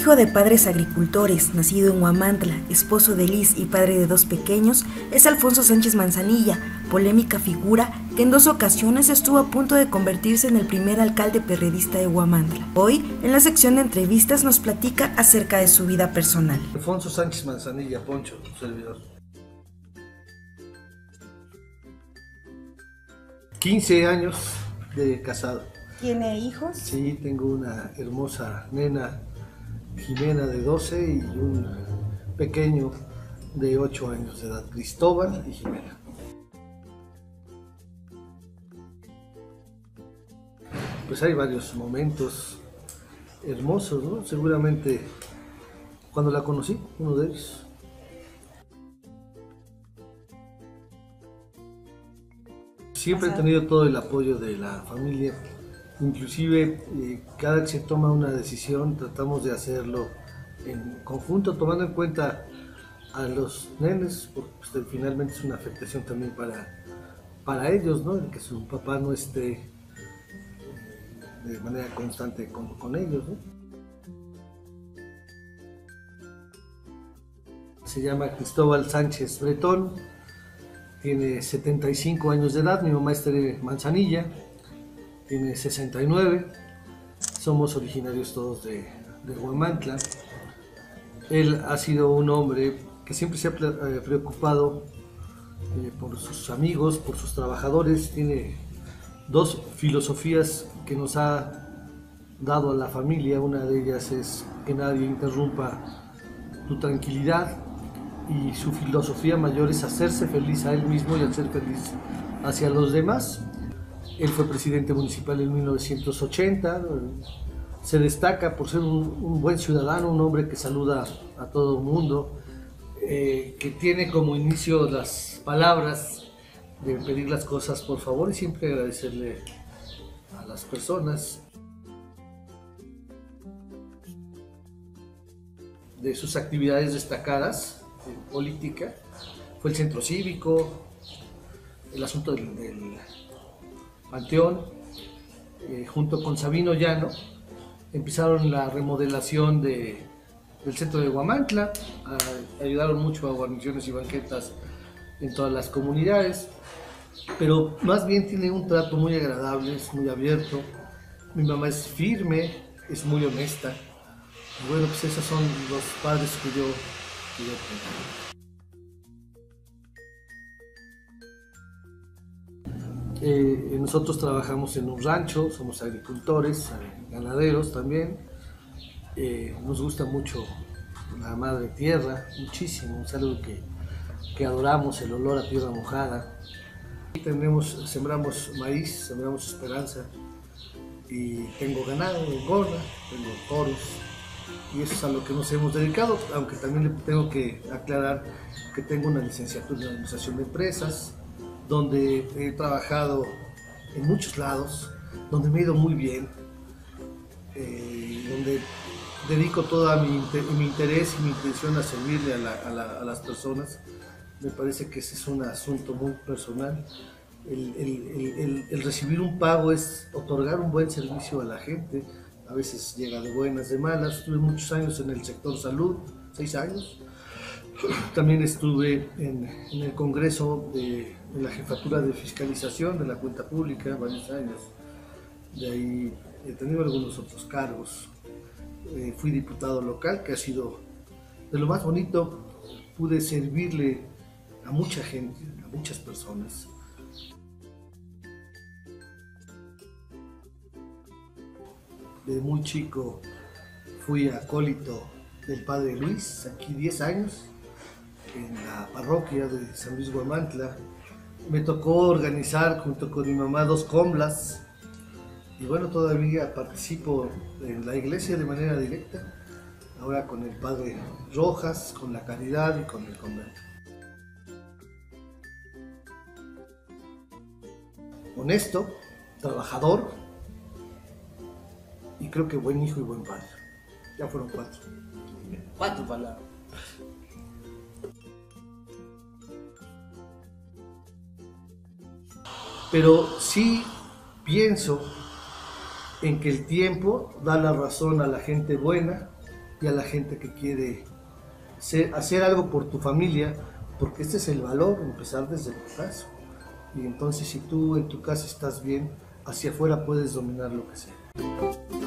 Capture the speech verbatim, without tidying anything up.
Hijo de padres agricultores, nacido en Huamantla, esposo de Liz y padre de dos pequeños, es Alfonso Sánchez Manzanilla, polémica figura que en dos ocasiones estuvo a punto de convertirse en el primer alcalde perredista de Huamantla. Hoy, en la sección de entrevistas, nos platica acerca de su vida personal. Alfonso Sánchez Manzanilla, Poncho, servidor. quince años de casado. ¿Tiene hijos? Sí, tengo una hermosa nena, Jimena, de doce, y un pequeño de ocho años de edad, Cristóbal y Jimena. Pues hay varios momentos hermosos, ¿no? Seguramente cuando la conocí, uno de ellos. Siempre he tenido todo el apoyo de la familia. Inclusive, eh, cada que se toma una decisión, tratamos de hacerlo en conjunto, tomando en cuenta a los nenes, porque pues, finalmente es una afectación también para, para ellos, ¿no? El que su papá no esté eh, de manera constante con, con ellos, ¿no? Se llama Cristóbal Sánchez Bretón, tiene setenta y cinco años de edad, mi mamá es Tere Manzanilla, tiene sesenta y nueve, somos originarios todos de, de Huamantla. Él ha sido un hombre que siempre se ha preocupado eh, por sus amigos, por sus trabajadores. Tiene dos filosofías que nos ha dado a la familia. Una de ellas es que nadie interrumpa tu tranquilidad, y su filosofía mayor es hacerse feliz a él mismo y hacer feliz hacia los demás. Él fue presidente municipal en mil novecientos ochenta, se destaca por ser un, un buen ciudadano, un hombre que saluda a todo el mundo, eh, que tiene como inicio las palabras de pedir las cosas por favor y siempre agradecerle a las personas. De sus actividades destacadas en política fue el centro cívico, el asunto del, del Panteón, eh, junto con Sabino Llano, empezaron la remodelación de, del centro de Huamantla, a, ayudaron mucho a guarniciones y banquetas en todas las comunidades, pero más bien tiene un trato muy agradable, es muy abierto. Mi mamá es firme, es muy honesta. Bueno, pues esos son los padres que yo, que yo tengo. Eh, nosotros trabajamos en un rancho, somos agricultores, ganaderos también. Eh, nos gusta mucho la madre tierra, muchísimo, es algo que, que adoramos, el olor a tierra mojada. Tenemos, sembramos maíz, sembramos esperanza, y tengo ganado, engorda, tengo toros, y eso es a lo que nos hemos dedicado, aunque también le tengo que aclarar que tengo una licenciatura en administración de empresas, donde he trabajado en muchos lados, donde me he ido muy bien, eh, donde dedico todo mi, mi interés y mi intención a servirle a, la, a, la, a las personas. Me parece que ese es un asunto muy personal. El, el, el, el recibir un pago es otorgar un buen servicio a la gente. A veces llega de buenas, de malas. Estuve muchos años en el sector salud, seis años. También estuve en, en el Congreso de, en la Jefatura de Fiscalización de la Cuenta Pública varios años. De ahí he tenido algunos otros cargos. Eh, fui diputado local, que ha sido de lo más bonito. Pude servirle a mucha gente, a muchas personas. De muy chico fui acólito del Padre Luis, aquí diez años, en la parroquia de San Luis Huamantla. Me tocó organizar junto con mi mamá dos comblas, y bueno, todavía participo en la iglesia de manera directa, ahora con el Padre Rojas, con la Caridad y con el convento. Honesto, trabajador, y creo que buen hijo y buen padre. Ya fueron cuatro. Cuatro palabras. Pero sí pienso en que el tiempo da la razón a la gente buena y a la gente que quiere ser, hacer algo por tu familia, porque este es el valor, empezar desde tu casa. Y entonces si tú en tu casa estás bien, hacia afuera puedes dominar lo que sea.